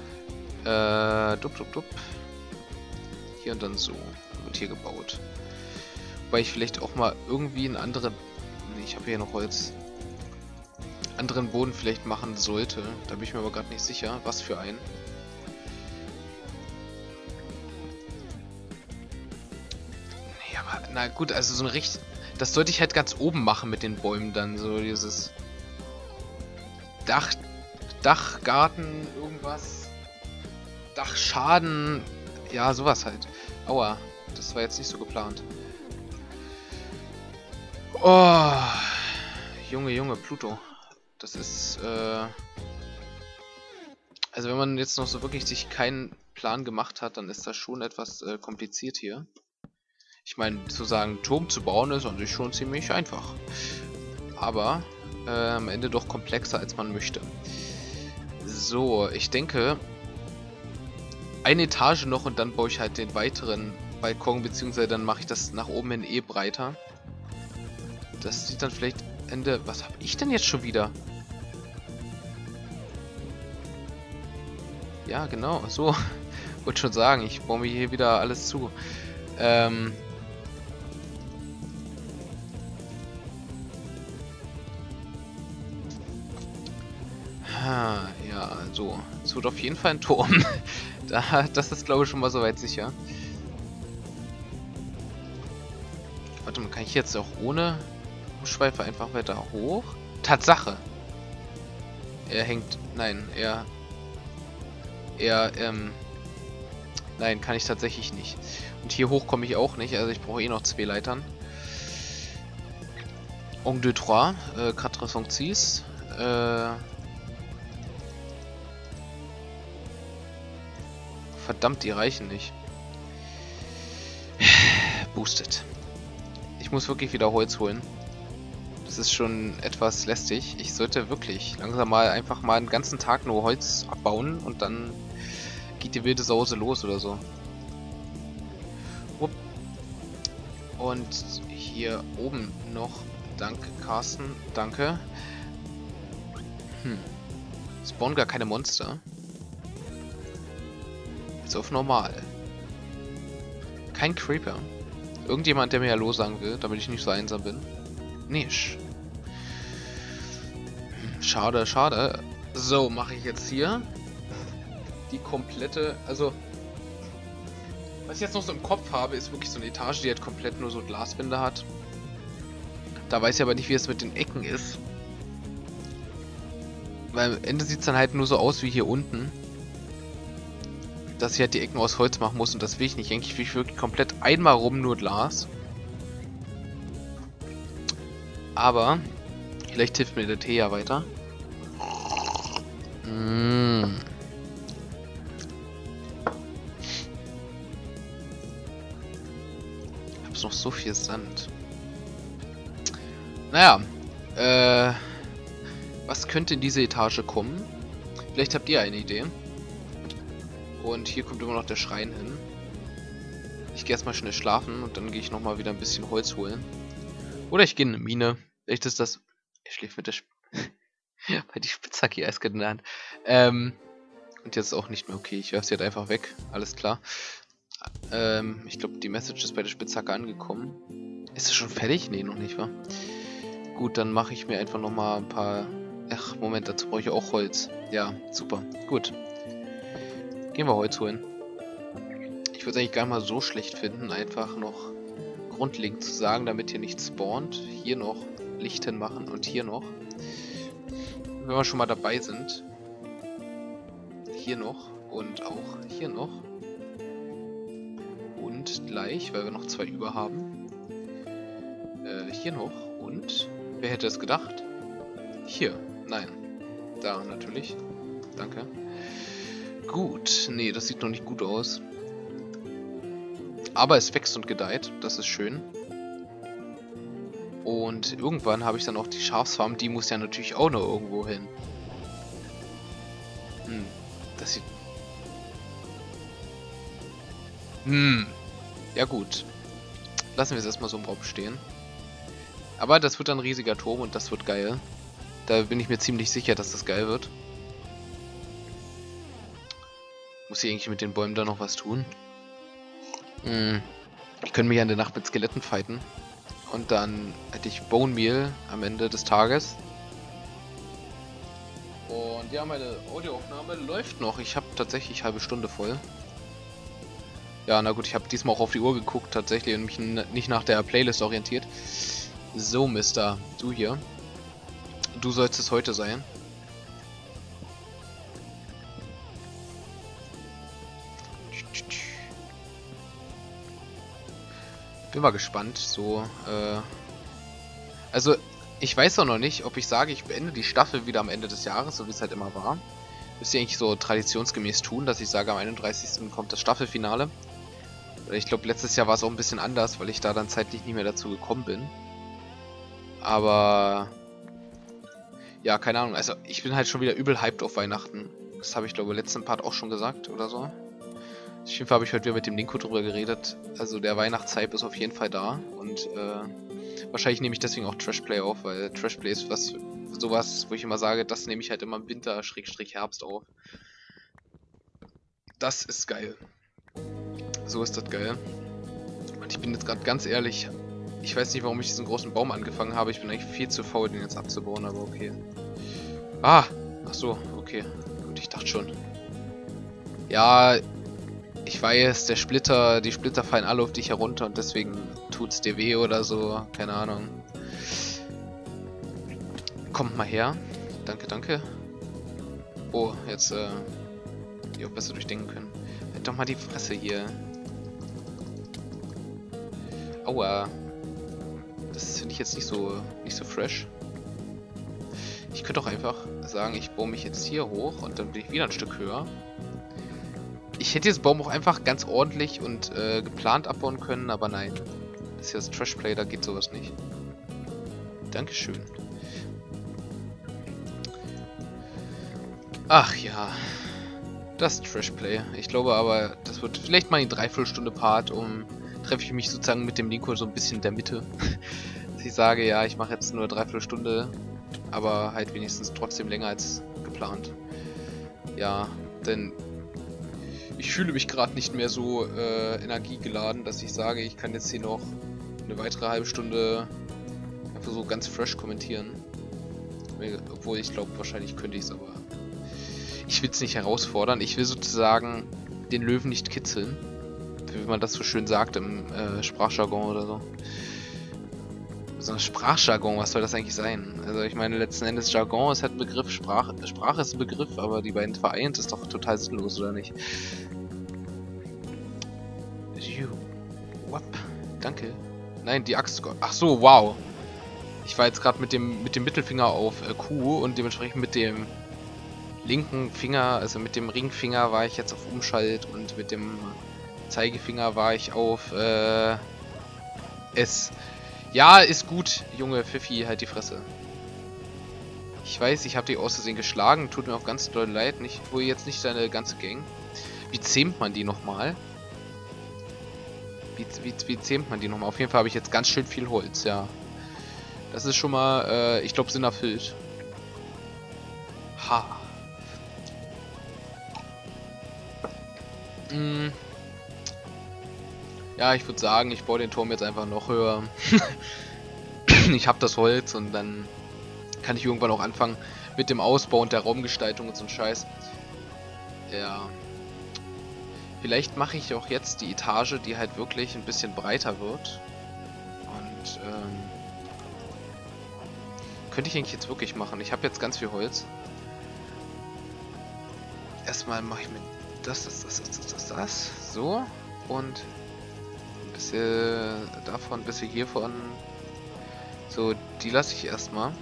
Dup. Hier und dann so. Wird hier gebaut. Wobei ich vielleicht auch mal irgendwie einen anderen... Ne, ich habe hier noch Holz. Anderen Boden vielleicht machen sollte. Da bin ich mir aber gerade nicht sicher. Was für einen. Nee, aber na gut, also so ein richtig... Das sollte ich halt ganz oben machen mit den Bäumen dann, so dieses... Dachgarten, irgendwas... Dachschaden... Ja, sowas halt. Aua, das war jetzt nicht so geplant. Oh... Junge, Pluto. Das ist, also wenn man jetzt noch so wirklich sich keinen Plan gemacht hat, dann ist das schon etwas kompliziert hier. Ich meine, zu sagen, Turm zu bauen ist an sich schon ziemlich einfach. Aber am Ende doch komplexer, als man möchte. So, ich denke, eine Etage noch und dann baue ich halt den weiteren Balkon, beziehungsweise dann mache ich das nach oben hin eh breiter. Das sieht dann vielleicht Ende... Was habe ich denn jetzt schon wieder? Ja, genau, so. Wollte schon sagen, ich baue mir hier wieder alles zu. Ja, so. Es wird auf jeden Fall ein Turm. Das ist, glaube ich, schon mal soweit sicher. Warte mal, kann ich jetzt auch ohne Umschweife einfach weiter hoch? Tatsache! Er hängt... Nein, nein, kann ich tatsächlich nicht. Und hier hoch komme ich auch nicht, also ich brauche eh noch 2 Leitern. Un, deux, trois, quatre, cinq, six. Verdammt, die reichen nicht. Boosted. Ich muss wirklich wieder Holz holen. Das ist schon etwas lästig. Ich sollte wirklich langsam mal einfach mal einen ganzen Tag nur Holz abbauen und dann geht die wilde Sause los oder so. Und hier oben noch. Danke, Carsten. Danke. Spawnen gar keine Monster. Jetzt auf normal. Kein Creeper. Irgendjemand, der mir Hallo sagen will, damit ich nicht so einsam bin. Nicht. Schade, schade. So, mache ich jetzt hier die komplette, also was ich jetzt noch so im Kopf habe, ist wirklich so eine Etage, die halt komplett nur so Glaswände hat. Da weiß ich aber nicht, wie es mit den Ecken ist. Weil am Ende sieht es dann halt nur so aus wie hier unten. Dass ich halt die Ecken aus Holz machen muss und das will ich nicht. Eigentlich will ich wirklich komplett einmal rum nur Glas. Aber vielleicht hilft mir der Tee ja weiter. Ich hab's noch so viel Sand. Naja, was könnte in diese Etage kommen? Vielleicht habt ihr eine Idee. Und hier kommt immer noch der Schrein hin. Ich gehe erstmal schnell schlafen und dann gehe ich nochmal wieder ein bisschen Holz holen. Oder ich gehe in eine Mine. Vielleicht ist das... Er schläft mit der weil die Spitzhacke hier eiskalt in der Hand. Und jetzt auch nicht mehr okay. Ich werfe sie halt einfach weg. Alles klar. Ich glaube, die Message ist bei der Spitzhacke angekommen. Ist es schon fertig? Nee, noch nicht, wa? Gut, dann mache ich mir einfach nochmal ein paar... Ach, Moment, dazu brauche ich auch Holz. Ja, super. Gut. Gehen wir Holz holen. Ich würde es eigentlich gar nicht mal so schlecht finden, einfach noch grundlegend zu sagen, damit hier nichts spawnt. Hier noch Licht hinmachen und hier noch. Wenn wir schon mal dabei sind. Hier noch und auch hier noch. Und gleich, weil wir noch 2 über haben. Hier noch und... Wer hätte es gedacht? Hier. Nein. Da natürlich. Danke. Gut. Nee, das sieht noch nicht gut aus. Aber es wächst und gedeiht. Das ist schön. Und irgendwann habe ich dann auch die Schafsfarm. Die muss ja natürlich auch noch irgendwo hin. Das sieht... Ja gut. Lassen wir es erstmal so im Raum stehen. Aber das wird ein riesiger Turm und das wird geil. Da bin ich mir ziemlich sicher, dass das geil wird. Muss ich eigentlich mit den Bäumen da noch was tun? Ich könnte mich ja in der Nacht mit Skeletten fighten. Und dann hätte ich Bone Meal am Ende des Tages. Und ja, meine Audioaufnahme läuft noch. Ich habe tatsächlich halbe Stunde voll. Ja, na gut, ich habe diesmal auch auf die Uhr geguckt tatsächlich und mich nicht nach der Playlist orientiert. So, Mister, du hier. Du sollst es heute sein. Bin mal gespannt, so, also, ich weiß auch noch nicht, ob ich sage, ich beende die Staffel wieder am Ende des Jahres, so wie es halt immer war. Müsste ich eigentlich so traditionsgemäß tun, dass ich sage, am 31. kommt das Staffelfinale. Ich glaube, letztes Jahr war es auch ein bisschen anders, weil ich da dann zeitlich nicht mehr dazu gekommen bin. Aber ja, keine Ahnung. Also ich bin halt schon wieder übel hyped auf Weihnachten. Das habe ich, glaube ich, im letzten Part auch schon gesagt oder so. Auf jeden Fall habe ich heute wieder mit dem Nico drüber geredet. Also der Weihnachtshype ist auf jeden Fall da. Und wahrscheinlich nehme ich deswegen auch Trashplay auf, weil Trashplay ist sowas, wo ich immer sage, das nehme ich halt immer im Winter, Schrägstrich Herbst auf. Das ist geil. So ist das geil. Und ich bin jetzt gerade ganz ehrlich, ich weiß nicht, warum ich diesen großen Baum angefangen habe. Ich bin eigentlich viel zu faul, den jetzt abzubauen, aber okay. Ah! Ach so, okay. Gut, ich dachte schon. Ja, ich weiß, die Splitter fallen alle auf dich herunter und deswegen tut's dir weh oder so. Keine Ahnung. Kommt mal her. Danke, danke. Oh, jetzt, die auch besser durchdenken können. Halt doch mal die Fresse hier. Aua. Das finde ich jetzt nicht so fresh. Ich könnte auch einfach sagen, ich baue mich jetzt hier hoch und dann bin ich wieder ein Stück höher. Ich hätte jetzt Baum auch einfach ganz ordentlich und geplant abbauen können, aber nein. Das ist ja das Trashplay, da geht sowas nicht. Dankeschön. Ach ja. Das Trashplay. Ich glaube aber, das wird vielleicht mal in 3/4 Part, treffe ich mich sozusagen mit dem Nico so ein bisschen in der Mitte. Dass ich sage, ja, ich mache jetzt nur 3/4, aber halt wenigstens trotzdem länger als geplant. Ja, denn ich fühle mich gerade nicht mehr so energiegeladen, dass ich sage, ich kann jetzt hier noch eine weitere halbe Stunde einfach so ganz fresh kommentieren. Obwohl ich glaube, wahrscheinlich könnte ich es, aber ich will es nicht herausfordern. Ich will sozusagen den Löwen nicht kitzeln. Wie man das so schön sagt im Sprachjargon oder so. So ein Sprachjargon, was soll das eigentlich sein? Also ich meine, letzten Endes Jargon ist halt ein Begriff, Sprache ist ein Begriff, aber die beiden vereint ist doch total sinnlos, oder nicht? Wap. Danke. Nein, die Axt. Ach so, wow. Ich war jetzt gerade mit dem Mittelfinger auf Q und dementsprechend mit dem linken Finger, also mit dem Ringfinger war ich jetzt auf Umschalt und mit dem Zeigefinger war ich auf S. Ja, ist gut, Junge Pfiffi, halt die Fresse. Ich weiß, ich habe dich aus Versehen geschlagen, tut mir auch ganz doll leid, wohl jetzt nicht deine ganze Gang. Wie zähmt man die nochmal? Wie zähmt man die nochmal? Auf jeden Fall habe ich jetzt ganz schön viel Holz, ja. Das ist schon mal, ich glaube, Sinn erfüllt. Ha. Ja, ich würde sagen, ich baue den Turm jetzt einfach noch höher. Ich habe das Holz und dann kann ich irgendwann auch anfangen mit dem Ausbau und der Raumgestaltung und so ein Scheiß. Ja. Vielleicht mache ich auch jetzt die Etage, die halt wirklich ein bisschen breiter wird. Und könnte ich eigentlich jetzt wirklich machen. Ich habe jetzt ganz viel Holz. Erstmal mache ich mit das. So. Und ein bisschen davon, ein bisschen hiervon. So, die lasse ich erstmal.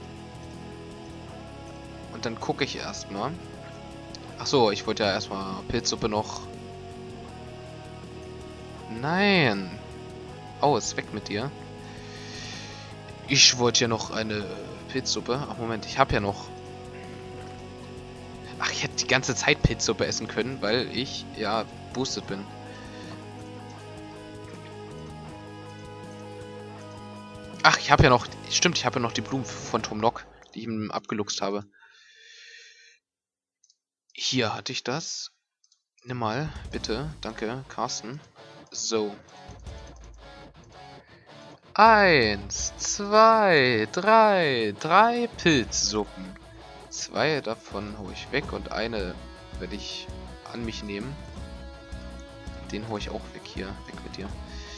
Und dann gucke ich erstmal. Ach so, ich wollte ja erstmal Pilzsuppe noch. Nein. Oh, ist weg mit dir. Ich wollte ja noch eine Pilzsuppe. Ach Moment, ich habe ja noch. Ach, ich hätte die ganze Zeit Pilzsuppe essen können, weil ich ja boosted bin. Ach, ich habe ja noch. Stimmt, ich habe ja noch die Blumen von Tom Nook, die ich ihm abgeluchst habe. Hier hatte ich das. Nimm mal, bitte. Danke, Carsten. So. 1, 2, 3. 3 Pilzsuppen. 2 davon hole ich weg und eine werde ich an mich nehmen. Den hau ich auch weg hier. Weg mit dir.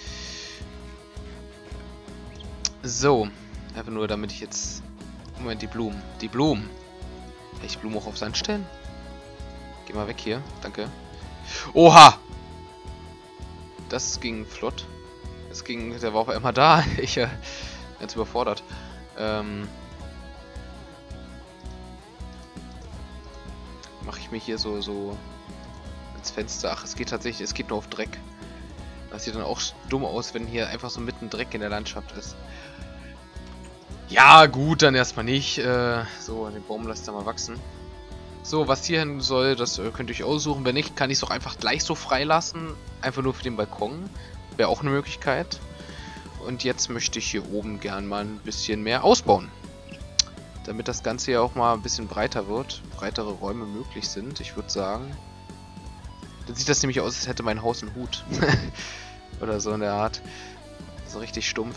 So. Einfach nur, damit ich jetzt... Moment, die Blumen. Die Blumen. Kann ich Blumen auch auf Sand stellen? Geh mal weg hier. Danke. Oha! Das ging flott. Das ging... Der war auf einmal da. Ich, ganz überfordert. Mache ich mir hier so ins Fenster. Ach, es geht tatsächlich, es geht nur auf Dreck. Das sieht dann auch dumm aus, wenn hier einfach so mitten Dreck in der Landschaft ist. Ja, gut, dann erstmal nicht. So, den Baum lasst ihr mal wachsen. So, was hier hin soll, das könnt ihr euch aussuchen. Wenn nicht, kann ich es auch einfach gleich so freilassen. Einfach nur für den Balkon. Wäre auch eine Möglichkeit. Und jetzt möchte ich hier oben gern mal ein bisschen mehr ausbauen. Damit das Ganze ja auch mal ein bisschen breiter wird. Breitere Räume möglich sind, ich würde sagen. Dann sieht das nämlich aus, als hätte mein Haus einen Hut. Oder so in der Art. So richtig stumpf.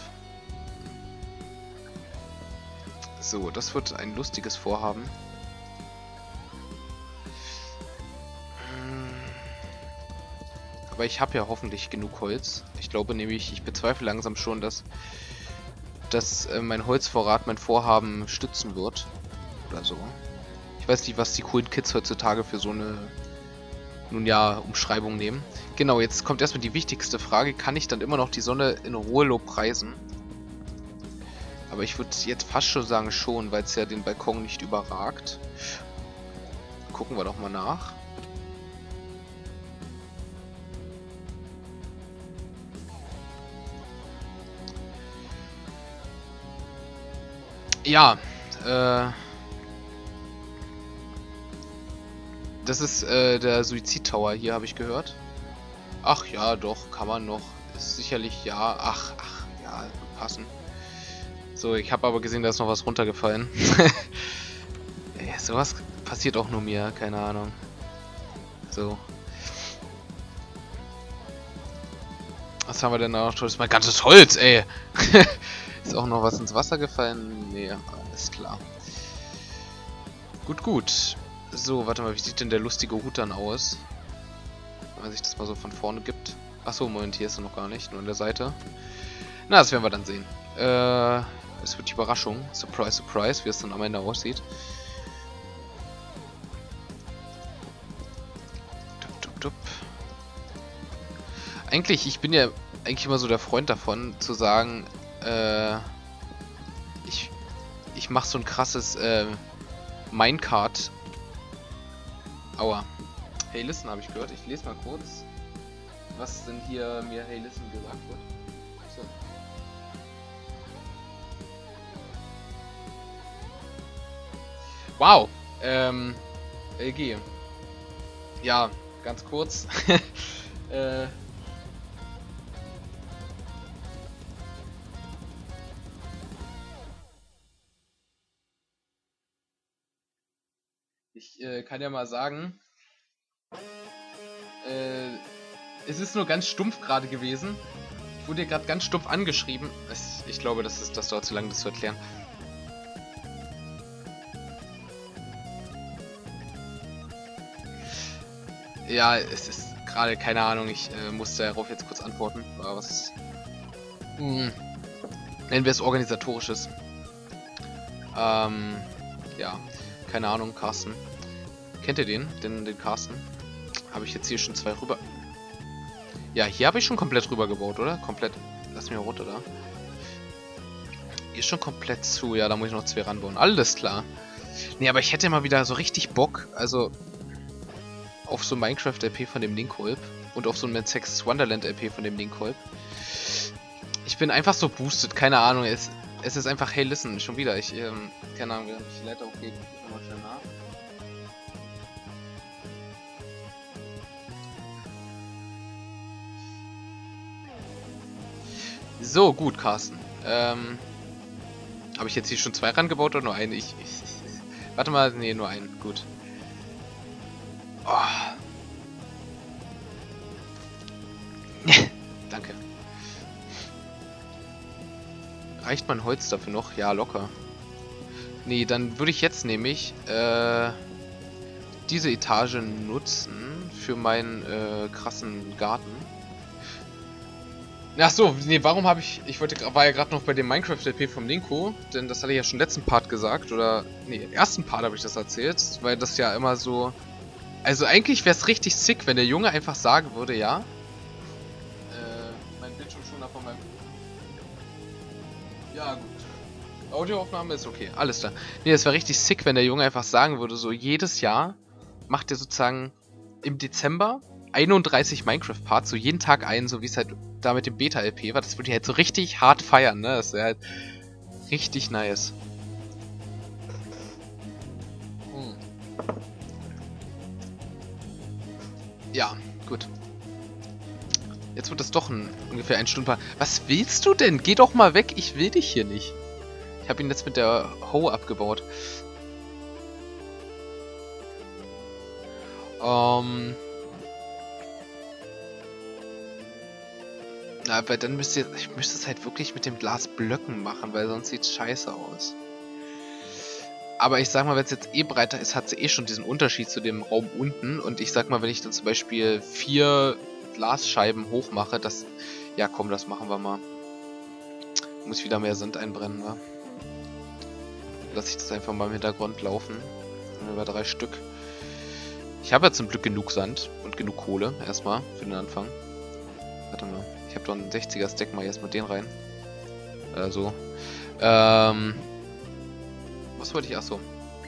So, das wird ein lustiges Vorhaben. Aber ich habe ja hoffentlich genug Holz. Ich glaube nämlich, ich bezweifle langsam schon, dass mein Holzvorrat mein Vorhaben stützen wird. Oder so. Ich weiß nicht, was die coolen Kids heutzutage für so eine, nun ja, Umschreibung nehmen. Genau, jetzt kommt erstmal die wichtigste Frage. Kann ich dann immer noch die Sonne in Ruhe lobpreisen? Aber ich würde jetzt fast schon sagen schon, weil es ja den Balkon nicht überragt. Gucken wir doch mal nach. Ja, das ist der Suizid-Tower hier, habe ich gehört. Ach ja, doch, kann man noch. Ist sicherlich, ja, ach, ja, wird passen. So, ich habe aber gesehen, da ist noch was runtergefallen. Ey, sowas passiert auch nur mir, keine Ahnung. So. Was haben wir denn da noch? Das ist mein ganzes Holz, ey. Ist auch noch was ins Wasser gefallen? Nee, alles klar. Gut, gut. So, warte mal, wie sieht denn der lustige Hut dann aus? Wenn man sich das mal so von vorne gibt. Achso, Moment, hier ist er noch gar nicht, nur an der Seite. Na, das werden wir dann sehen. Es wird die Überraschung. Surprise, surprise, wie es dann am Ende aussieht. Dup, dup, dup. Eigentlich, ich bin ja eigentlich immer so der Freund davon, zu sagen, ich mache so ein krasses Minecart. Aua. Hey Listen habe ich gehört. Ich lese mal kurz, was denn hier mir Hey Listen gesagt wird. So. Wow. LG. Ja, ganz kurz. Ich kann ja mal sagen, es ist nur ganz stumpf gerade gewesen. Ich wurde gerade ganz stumpf angeschrieben. Ich glaube, das dauert zu lange, das zu erklären. Ja, es ist gerade, keine Ahnung, ich musste darauf jetzt kurz antworten. Aber was... nennen wir es Organisatorisches. Ja, keine Ahnung, Carsten. Kennt ihr den? Den Carsten? Habe ich jetzt hier schon 2 rüber... Ja, hier habe ich schon komplett rüber gebaut, oder? Komplett. Lass mich mal runter da. Hier ist schon komplett zu. Ja, da muss ich noch 2 ranbauen. Alles klar. Nee, aber ich hätte mal wieder so richtig Bock, also auf so ein Minecraft-LP von dem Linkholp und auf so ein Mad Sex Wonderland-LP von dem Linkholp. Ich bin einfach so boosted, keine Ahnung. Es ist einfach, hey, listen, schon wieder. Keine Ahnung, ich leite okay, ich mal schnell nach. So, gut, Carsten. Habe ich jetzt hier schon 2 rangebaut oder nur einen? Warte mal, nee, nur einen. Gut. Oh. Danke. Reicht mein Holz dafür noch? Ja, locker. Nee, dann würde ich jetzt nämlich diese Etage nutzen für meinen krassen Garten. Ach so, nee, warum habe ich war ja gerade noch bei dem Minecraft-LP vom Ninko, denn das hatte ich ja schon im letzten Part gesagt, oder, nee, im ersten Part habe ich das erzählt, weil das ja immer so, also eigentlich wäre es richtig sick, wenn der Junge einfach sagen würde, ja, mein Bildschirmschoner von meinem, ja gut, Audioaufnahme ist okay, alles da. Nee, es wäre richtig sick, wenn der Junge einfach sagen würde, so jedes Jahr macht er sozusagen im Dezember 31 Minecraft-Parts, so jeden Tag einen, so wie es halt da mit dem Beta-LP war. Das würde ich halt so richtig hart feiern, ne? Das wäre halt richtig nice. Ja, gut. Jetzt wird das doch ungefähr ein Stundenpart. Was willst du denn? Geh doch mal weg, ich will dich hier nicht. Ich habe ihn jetzt mit der Hoe abgebaut. Na, aber dann ich müsste es halt wirklich mit dem Glas Blöcken machen, weil sonst sieht es scheiße aus. Aber ich sag mal, wenn es jetzt eh breiter ist, hat sie eh schon diesen Unterschied zu dem Raum unten. Und ich sag mal, wenn ich dann zum Beispiel 4 Glasscheiben hoch mache, das... Ja komm, das machen wir mal. Muss ich wieder mehr Sand einbrennen, wa? Lass ich das einfach mal im Hintergrund laufen. Dann über 3 Stück. Ich habe ja zum Glück genug Sand und genug Kohle, erstmal, für den Anfang. Warte mal. Ich habe doch einen 60er Stack, mal erstmal den rein. So. Was wollte ich? Achso.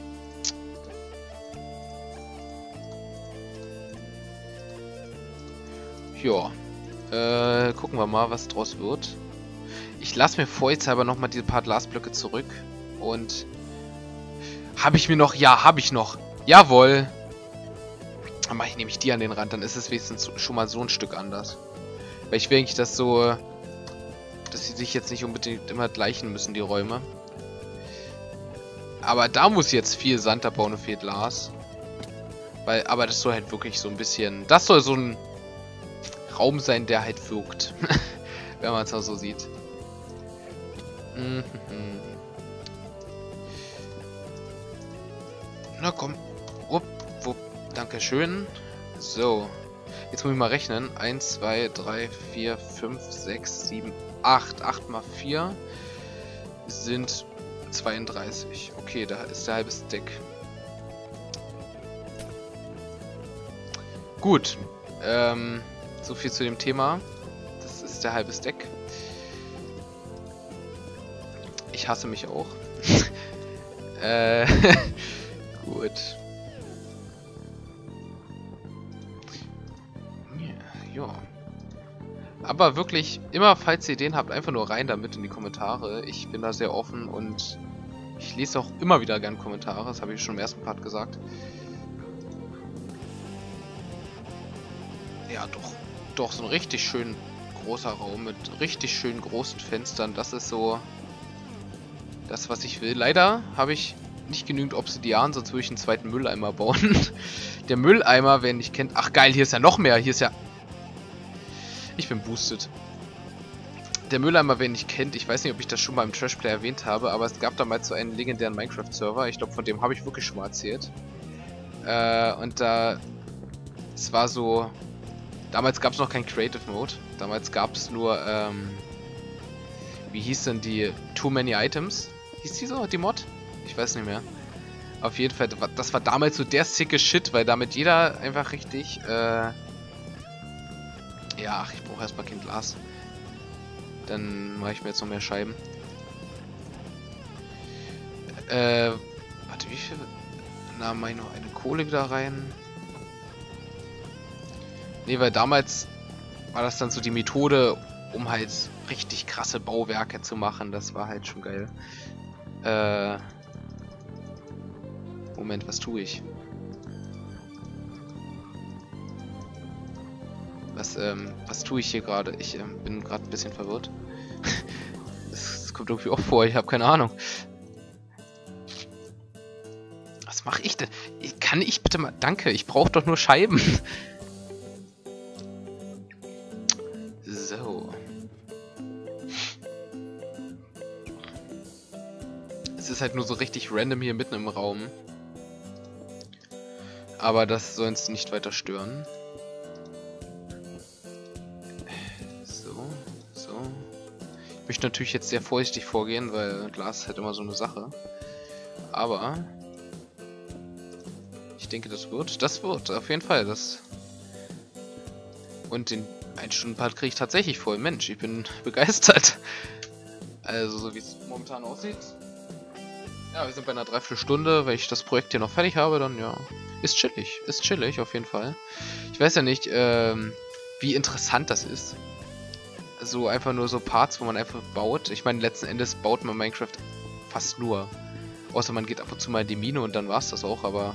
Ja. Gucken wir mal, was draus wird. Ich lasse mir vorsichtshalber nochmal diese paar Glasblöcke zurück. Und... Habe ich mir noch? Ja, habe ich noch. Jawohl. Dann mache ich nämlich die an den Rand. Dann ist es wenigstens schon mal so ein Stück anders. Weil ich will eigentlich das so... Dass sie sich jetzt nicht unbedingt immer gleichen müssen, die Räume. Aber da muss jetzt viel Sand abbauen und viel Glas. Aber das soll halt wirklich so ein bisschen... Das soll so ein Raum sein, der halt wirkt. Wenn man es auch so sieht. Na komm. Wupp, wupp. Dankeschön. So. Jetzt muss ich mal rechnen. 1, 2, 3, 4, 5, 6, 7, 8. 8 mal 4 sind 32. Okay, da ist der halbe Stack. Gut. So viel zu dem Thema. Das ist der halbe Stack. Ich hasse mich auch. Gut. Ja. Aber wirklich, immer falls ihr Ideen habt, einfach nur rein damit in die Kommentare. Ich bin da sehr offen und ich lese auch immer wieder gern Kommentare. Das habe ich schon im ersten Part gesagt. Ja, doch. Doch, so ein richtig schön großer Raum mit richtig schön großen Fenstern. Das ist so das, was ich will. Leider habe ich nicht genügend Obsidian, sonst würde ich einen zweiten Mülleimer bauen. Der Mülleimer, wer ihn nicht kennt... Ach geil, hier ist ja noch mehr. Hier ist ja... Ich bin boosted. Der Mülleimer, wer ihn nicht kennt, ich weiß nicht, ob ich das schon mal im Trashplay erwähnt habe, aber es gab damals so einen legendären Minecraft-Server. Ich glaube, von dem habe ich wirklich schon mal erzählt. Und da... Es war so... Damals gab es noch kein Creative Mode. Damals gab es nur, wie hieß denn die Too Many Items? Hieß die so, die Mod? Ich weiß nicht mehr. Auf jeden Fall, das war damals so der sicke Shit, weil damit jeder einfach richtig, ja, ach, ich brauche erstmal kein Glas. Dann mache ich mir jetzt noch mehr Scheiben. Warte, wie viel? Na, mach ich noch eine Kohle wieder rein. Ne, weil damals war das dann so die Methode, um halt richtig krasse Bauwerke zu machen. Das war halt schon geil. Moment, was tue ich? Was tue ich hier gerade? Ich bin gerade ein bisschen verwirrt. Das kommt irgendwie auch vor, ich habe keine Ahnung. Was mache ich denn? Kann ich bitte mal... Danke, ich brauche doch nur Scheiben. So. Es ist halt nur so richtig random hier mitten im Raum. Aber das soll uns nicht weiter stören. So, so. Ich möchte natürlich jetzt sehr vorsichtig vorgehen, weil Glas ist halt immer so eine Sache. Aber ich denke, das wird, auf jeden Fall. Und den 1-Stunden-Part kriege ich tatsächlich voll. Mensch, ich bin begeistert. Also, so wie es momentan aussieht. Ja, wir sind bei einer Dreiviertelstunde. Wenn ich das Projekt hier noch fertig habe, dann ja. Ist chillig auf jeden Fall. Ich weiß ja nicht, wie interessant das ist. So einfach nur so Parts, wo man einfach baut. Ich meine, letzten Endes baut man Minecraft fast nur. Außer man geht ab und zu mal in die Mine und dann war es das auch, aber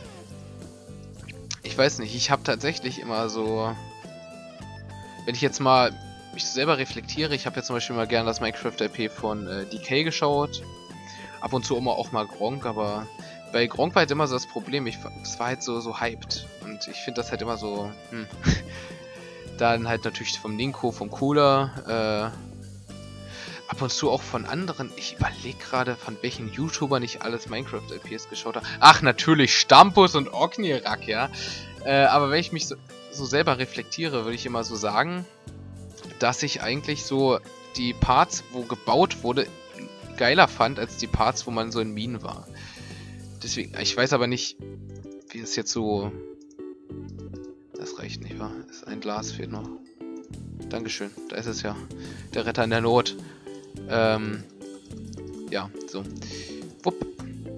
ich weiß nicht, ich habe tatsächlich immer so, wenn ich jetzt mal mich selber reflektiere, ich habe jetzt zum Beispiel mal gerne das Minecraft-LP von DK geschaut. Ab und zu immer auch mal Gronkh, aber bei Gronkh war halt immer so das Problem, es war halt so hyped. Und ich finde das halt immer so, Dann halt natürlich vom Ninko, vom Cooler, ab und zu auch von anderen. Ich überlege gerade, von welchen YouTubern ich alles Minecraft-LPs geschaut habe. Ach, natürlich Stampus und Ognirak, ja. Aber wenn ich mich so selber reflektiere, würde ich immer so sagen, dass ich eigentlich so die Parts, wo gebaut wurde, geiler fand, als die Parts, wo man so in Minen war. Deswegen, ich weiß aber nicht, wie es jetzt so... Das reicht nicht, wa? Ein Glas fehlt noch. Dankeschön, da ist es ja. Der Retter in der Not. Ja, so. Wupp.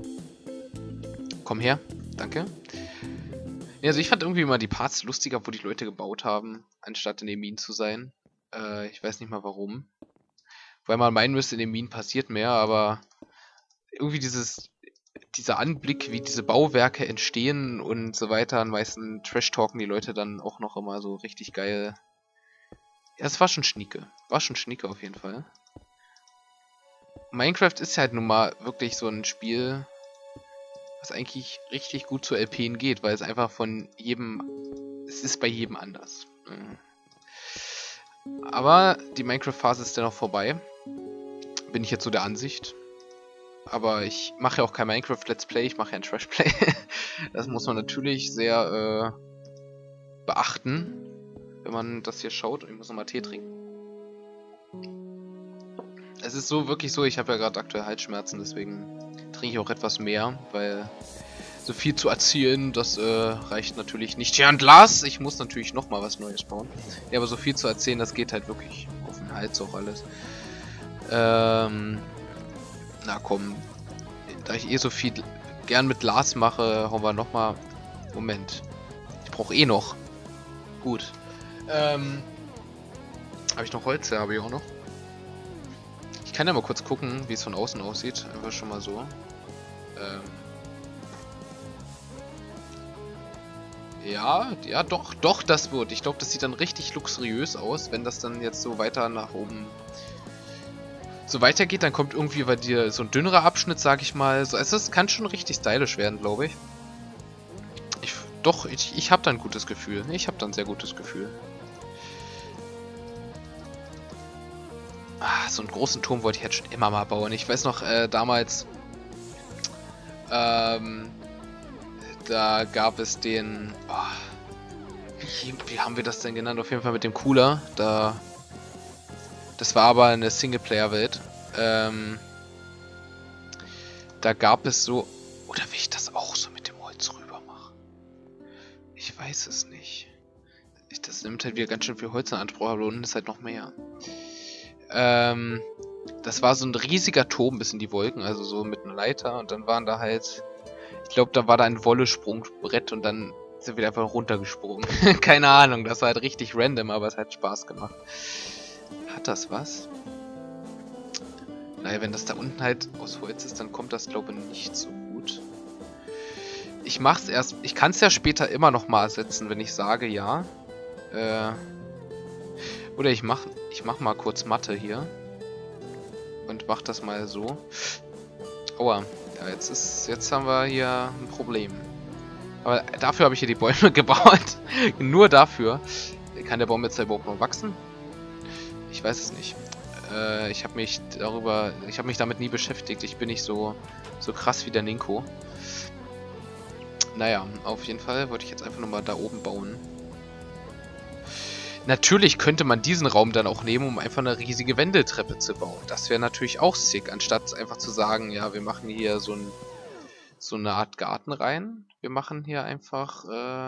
Komm her. Danke. Ja, also ich fand irgendwie immer die Parts lustiger, wo die Leute gebaut haben, anstatt in den Minen zu sein. Ich weiß nicht mal warum. Weil man meinen müsste, in den Minen passiert mehr, aber irgendwie dieser Anblick, wie diese Bauwerke entstehen und so weiter, am meisten Trash-Talken die Leute dann auch noch immer so richtig geil. Ja, es war schon schnieke. War schon schnieke auf jeden Fall. Minecraft ist halt nun mal wirklich so ein Spiel, was eigentlich richtig gut zu LPen geht, weil es einfach von jedem... Es ist bei jedem anders. Aber die Minecraft-Phase ist dennoch vorbei. Bin ich jetzt so der Ansicht. Aber ich mache ja auch kein Minecraft-Let's Play, ich mache ja ein Trash-Play. Das muss man natürlich sehr beachten, wenn man das hier schaut. Ich muss nochmal Tee trinken. Es ist so wirklich so, ich habe ja gerade aktuell Halsschmerzen, deswegen trinke ich auch etwas mehr, weil so viel zu erzählen, das reicht natürlich nicht. Ja, und Lars, ich muss natürlich nochmal was Neues bauen. Ja, aber so viel zu erzählen, das geht halt wirklich auf den Hals auch alles. Na komm, da ich so viel gern mit Lars mache, hauen wir nochmal... Moment, ich brauche eh noch. Gut. Habe ich noch Holz? Ja, habe ich auch noch. Ich kann ja mal kurz gucken, wie es von außen aussieht. Einfach schon mal so. Ja, doch, das wird. Ich glaube, das sieht dann richtig luxuriös aus, wenn das dann jetzt so weiter nach oben so weitergeht. Dann kommt irgendwie bei dir so ein dünnerer Abschnitt, sag ich mal. Also es kann schon richtig stylisch werden, glaube ich. Ich habe da ein gutes Gefühl. Ich habe da ein sehr gutes Gefühl. So einen großen Turm wollte ich jetzt schon immer mal bauen. Ich weiß noch, damals, da gab es den, wie haben wir das denn genannt? Auf jeden Fall mit dem Cooler. Das war aber eine Singleplayer-Welt. Da gab es so, oder will ich das auch so mit dem Holz rüber mache? Ich weiß es nicht. Das nimmt halt wieder ganz schön viel Holz in Anspruch, aber unten ist halt noch mehr. Das war so ein riesiger Turm bis in die Wolken, also so mit einer Leiter, und dann waren da halt, ich glaube, da war da ein Wollesprungbrett und dann sind wir einfach runtergesprungen. Keine Ahnung, das war halt richtig random, aber es hat Spaß gemacht. Hat das was? Naja, wenn das da unten halt aus Holz ist, dann kommt das, glaube ich, nicht so gut. Ich mach's erst, ich kann es ja später immer noch mal ersetzen, wenn ich sage ja. Oder ich mach mal kurz Mathe hier. Und mach das mal so. Aua. Ja, jetzt haben wir hier ein Problem. Aber dafür habe ich hier die Bäume gebaut. Nur dafür. Kann der Baum jetzt überhaupt noch wachsen? Ich weiß es nicht. Ich habe mich damit nie beschäftigt. Ich bin nicht so krass wie der Ninko. Naja, auf jeden Fall wollte ich jetzt einfach nur mal da oben bauen. Natürlich könnte man diesen Raum dann auch nehmen, um einfach eine riesige Wendeltreppe zu bauen. Das wäre natürlich auch sick, anstatt einfach zu sagen, ja, wir machen hier so eine Art Garten rein. Wir machen hier einfach,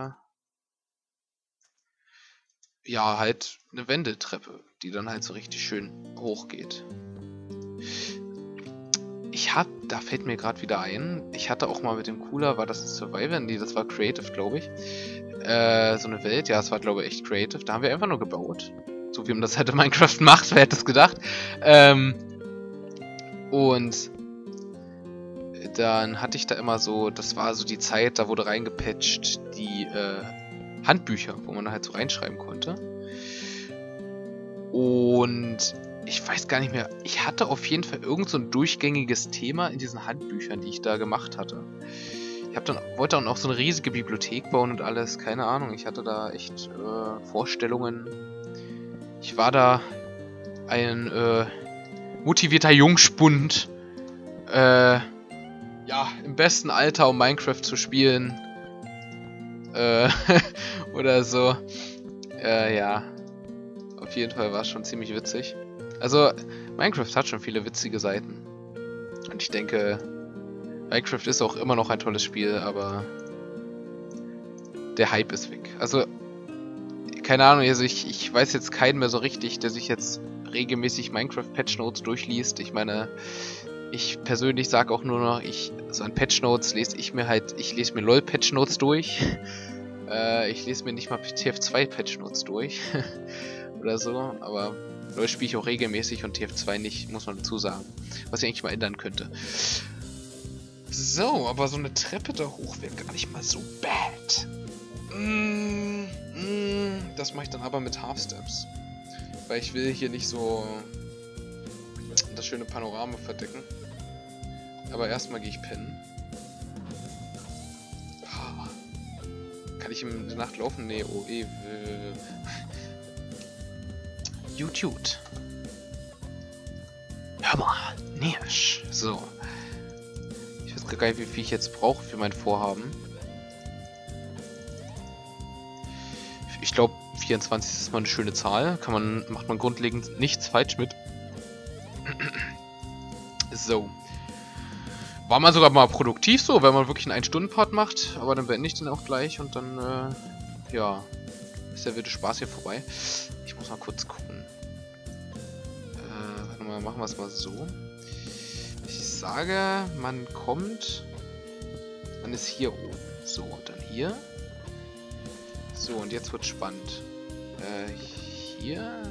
ja, halt eine Wendeltreppe, die dann halt so richtig schön hoch geht. Da fällt mir gerade wieder ein, ich hatte auch mal mit dem Cooler, war das Survivor? Nee, das war Creative, glaube ich. So eine Welt, ja, es war, glaube ich, echt Creative. Da haben wir einfach nur gebaut. So wie man das halt in Minecraft macht, wer hätte es gedacht. Und dann hatte ich da immer so, das war so die Zeit, da wurde reingepatcht, die Handbücher, wo man halt so reinschreiben konnte. Und ich weiß gar nicht mehr, ich hatte auf jeden Fall irgend so ein durchgängiges Thema in diesen Handbüchern, die ich da gemacht hatte. Wollte dann auch so eine riesige Bibliothek bauen und alles, keine Ahnung, ich hatte da echt Vorstellungen. Ich war da ein motivierter Jungspund, ja, im besten Alter, um Minecraft zu spielen. Oder so. Ja. Auf jeden Fall war es schon ziemlich witzig. Also, Minecraft hat schon viele witzige Seiten. Und ich denke, Minecraft ist auch immer noch ein tolles Spiel, aber der Hype ist weg. Also, keine Ahnung, also ich weiß jetzt keinen mehr so richtig, der sich jetzt regelmäßig Minecraft-Patch-Notes durchliest. Ich meine, ich persönlich sage auch nur noch, so an Patch-Notes lese ich mir LOL-Patch-Notes durch. Ich lese mir nicht mal TF2-Patch-Notes durch. Oder so, aber LOL spiele ich auch regelmäßig und TF2 nicht, muss man dazu sagen. Was ich eigentlich mal ändern könnte. So, aber so eine Treppe da hoch wäre gar nicht mal so bad. Das mache ich dann aber mit Half-Steps. Weil ich will hier nicht so das schöne Panorama verdecken. Aber erstmal gehe ich pennen. Kann ich in der Nacht laufen? Nee, oh YouTube. Hör mal, Nirsch. So. Ich weiß gar nicht, wie viel ich jetzt brauche für mein Vorhaben. Ich glaube, 24 ist mal eine schöne Zahl. Macht man grundlegend nichts falsch mit. So. War man sogar mal produktiv so, wenn man wirklich einen 1-Stunden-Part macht. Aber dann beende ich den auch gleich und dann, ja, ist der wilde Spaß hier vorbei. Ich muss mal kurz gucken. Warte mal, machen wir es mal so. Ich sage, man ist hier oben. So, und dann hier. So, und jetzt wird spannend. Hier.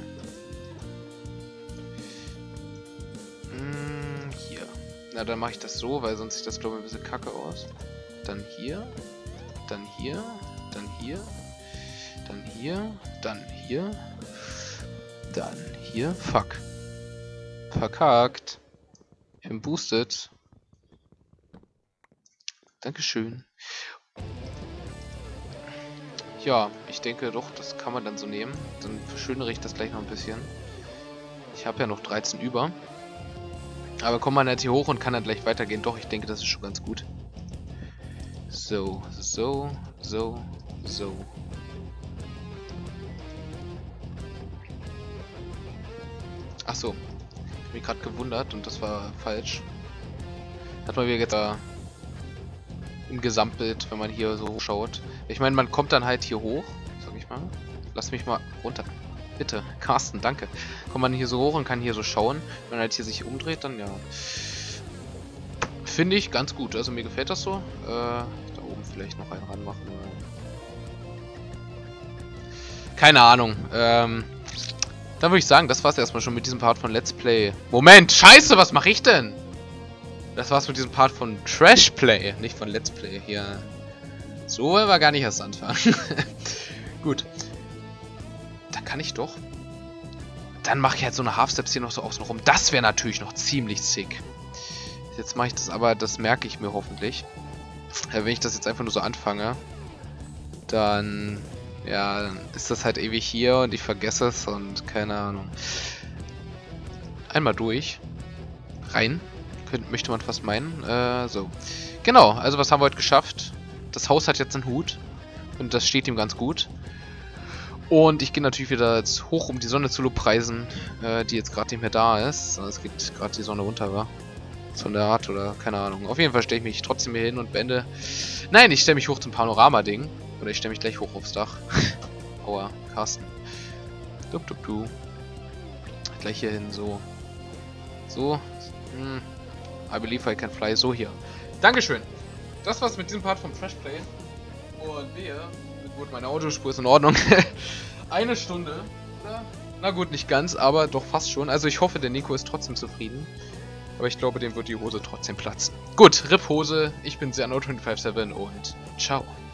Hier. Na, dann mache ich das so, weil sonst sieht das, glaube ich, ein bisschen kacke aus. Dann hier. Dann hier. Dann hier. Dann hier. Dann hier. Dann hier. Fuck. Verkackt. Im Boosted. Dankeschön. Ja, ich denke doch, das kann man dann so nehmen. Dann verschönere ich das gleich noch ein bisschen. Ich habe ja noch 13 über. Aber kommt man halt hier hoch und kann dann gleich weitergehen. Doch, ich denke, das ist schon ganz gut. So, so, so, so. Ach so. Ich habe mich gerade gewundert und das war falsch. Hat man wieder jetzt im Gesamtbild, wenn man hier so hochschaut. Ich meine, man kommt dann halt hier hoch, sag ich mal. Lass mich mal runter. Bitte, Carsten, danke. Kommt man hier so hoch und kann hier so schauen. Wenn man halt hier sich umdreht, dann ja. Finde ich ganz gut. Also mir gefällt das so. Da oben vielleicht noch einen ranmachen. Keine Ahnung. Dann würde ich sagen, das war's erstmal schon mit diesem Part von Let's Play. Moment, scheiße, was mache ich denn? Das war's mit diesem Part von Trash Play, nicht von Let's Play. Hier. So wollen wir gar nicht erst anfangen. Gut. Dann kann ich doch. Dann mache ich halt so eine Half-Steps hier noch so außen rum. Das wäre natürlich noch ziemlich sick. Jetzt mache ich das aber, das merke ich mir hoffentlich. Wenn ich das jetzt einfach nur so anfange, dann, ja, dann ist das halt ewig hier und ich vergesse es und keine Ahnung. Einmal durch. Rein. Möchte man fast meinen. So. Genau, also was haben wir heute geschafft? Das Haus hat jetzt einen Hut. Und das steht ihm ganz gut. Und ich gehe natürlich wieder jetzt hoch, um die Sonne zu lobpreisen, die jetzt gerade nicht mehr da ist. Es geht gerade die Sonne runter, wa? So in der Art oder keine Ahnung. Auf jeden Fall stelle ich mich trotzdem hier hin und beende. Nein, ich stelle mich hoch zum Panorama-Ding. Oder ich stelle mich gleich hoch aufs Dach. Aua, Carsten. Du. Gleich hier hin, so. So. I believe I can fly. So hier. Dankeschön. Das war's mit diesem Part vom Trashplay. Und wehe. Gut, meine Audiospur ist in Ordnung. 1 Stunde. Na gut, nicht ganz, aber doch fast schon. Also ich hoffe, der Nico ist trotzdem zufrieden. Aber ich glaube, dem wird die Hose trotzdem platzen. Gut, RIP Hose. Ich bin Zerno257 und ciao.